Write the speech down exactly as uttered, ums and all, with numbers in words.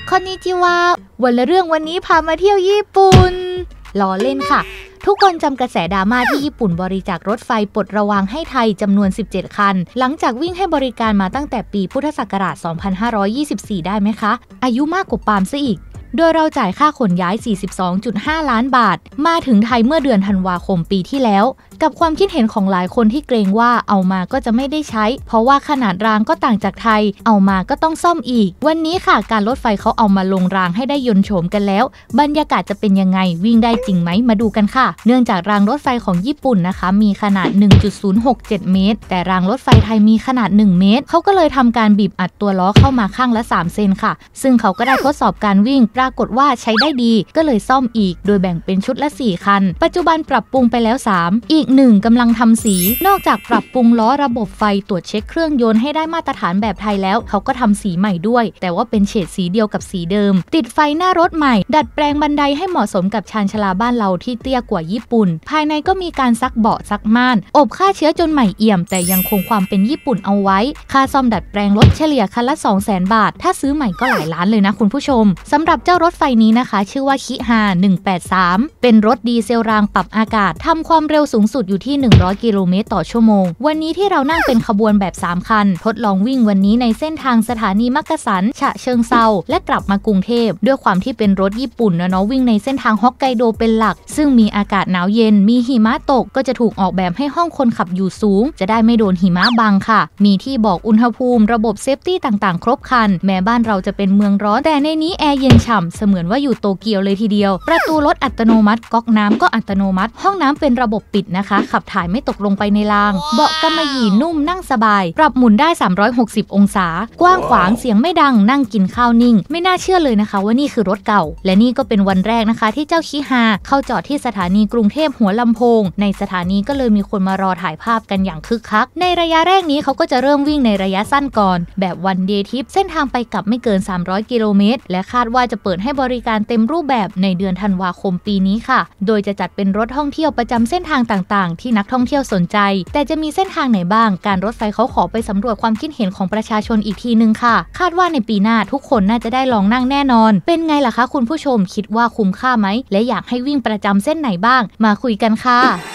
คอนนิจิวาวันละเรื่องวันนี้พามาเที่ยวญี่ปุ่นล้อเล่นค่ะทุกคนจำกระแสดราม่าที่ญี่ปุ่นบริจาครถไฟปลดระวางให้ไทยจำนวนสิบเจ็ดคันหลังจากวิ่งให้บริการมาตั้งแต่ปีพุทธศักราชสองพันห้าร้อยยี่สิบสี่ได้ไหมคะอายุมากกว่าปาล์มซะอีกโดยเราจ่ายค่าขนย้าย สี่สิบสองจุดห้า ล้านบาทมาถึงไทยเมื่อเดือนธันวาคมปีที่แล้วกับความคิดเห็นของหลายคนที่เกรงว่าเอามาก็จะไม่ได้ใช้เพราะว่าขนาดรางก็ต่างจากไทยเอามาก็ต้องซ่อมอีกวันนี้ค่ะการรถไฟเขาเอามาลงรางให้ได้ยนต์โฉมกันแล้วบรรยากาศจะเป็นยังไงวิ่งได้จริงไหมมาดูกันค่ะเนื่องจากรางรถไฟของญี่ปุ่นนะคะมีขนาด หนึ่งจุดศูนย์หกเจ็ด เมตรแต่รางรถไฟไทยมีขนาดหนึ่งเมตรเขาก็เลยทำการบีบอัดตัวล้อเข้ามาข้างละสามเซนค่ะซึ่งเขาก็ได้ทดสอบการวิ่งปรากฏว่าใช้ได้ดีก็เลยซ่อมอีกโดยแบ่งเป็นชุดละสี่คันปัจจุบันปรับปรุงไปแล้วสามอีกหนึ่งกำลังทำสีนอกจากปรับปรุงล้อระบบไฟตรวจเช็คเครื่องยนต์ให้ได้มาตรฐานแบบไทยแล้วเขาก็ทำสีใหม่ด้วยแต่ว่าเป็นเฉดสีเดียวกับสีเดิมติดไฟหน้ารถใหม่ดัดแปลงบันไดให้เหมาะสมกับชานชาลาบ้านเราที่เตี้ยกว่าญี่ปุ่นภายในก็มีการซักเบาะซักม่านอบฆ่าเชื้อจนใหม่เอี่ยมแต่ยังคงความเป็นญี่ปุ่นเอาไว้ค่าซ่อมดัดแปลงรถเฉลี่ยคันละ สองแสน บาทถ้าซื้อใหม่ก็หลายล้านเลยนะคุณผู้ชมสำหรับเจ้ารถไฟนี้นะคะชื่อว่าคิฮาหนึ่งแปดสามเป็นรถดีเซลรางปรับอากาศทำความเร็วสูงสุดอยู่ที่หนึ่งร้อยกิโลเมตรต่อชั่วโมงวันนี้ที่เรานั่งเป็นขบวนแบบสามคันทดลองวิ่งวันนี้ในเส้นทางสถานีมักกะสันฉะเชิงเซาและกลับมากรุงเทพด้วยความที่เป็นรถญี่ปุ่นนะเนาะวิ่งในเส้นทางฮอกไกโดเป็นหลักซึ่งมีอากาศหนาวเย็นมีหิมะตกก็จะถูกออกแบบให้ห้องคนขับอยู่สูงจะได้ไม่โดนหิมะบังค่ะมีที่บอกอุณหภูมิระบบเซฟตี้ต่างๆครบครันแม้บ้านเราจะเป็นเมืองร้อนแต่ในนี้แอร์เย็นฉ่ำเสมือนว่าอยู่โตเกียวเลยทีเดียวประตูรถอัตโนมัติก๊อกน้ำก็อัตโนมัติห้องน้ำเป็นระบบปิดนะคะขับถ่ายไม่ตกลงไปในรางเบาะกำมะหยี่นุ่มนั่งสบายปรับหมุนได้สามร้อยหกสิบองศากว้างขวางเสียงไม่ดังนั่งกินข้าวนิ่งไม่น่าเชื่อเลยนะคะว่านี่คือรถเก่าและนี่ก็เป็นวันแรกนะคะที่เจ้าคิฮาเข้าจอดที่สถานีกรุงเทพหัวลำโพงในสถานีก็เลยมีคนมารอถ่ายภาพกันอย่างคึกคักในระยะแรกนี้เขาก็จะเริ่มวิ่งในระยะสั้นก่อนแบบวันเดย์ทริปเส้นทางไปกลับไม่เกินสามร้อยกิโลเมตรและคาดว่าจะเปิดให้บริการเต็มรูปแบบในเดือนธันวาคมปีนี้ค่ะโดยจะจัดเป็นรถท่องเที่ยวประจำเส้นทางต่างๆที่นักท่องเที่ยวสนใจแต่จะมีเส้นทางไหนบ้างการรถไฟเขาขอไปสำรวจความคิดเห็นของประชาชนอีกทีนึงค่ะคาดว่าในปีหน้าทุกคนน่าจะได้ลองนั่งแน่นอนเป็นไงล่ะคะคุณผู้ชมคิดว่าคุ้มค่าไหมและอยากให้วิ่งประจำเส้นไหนบ้างมาคุยกันค่ะ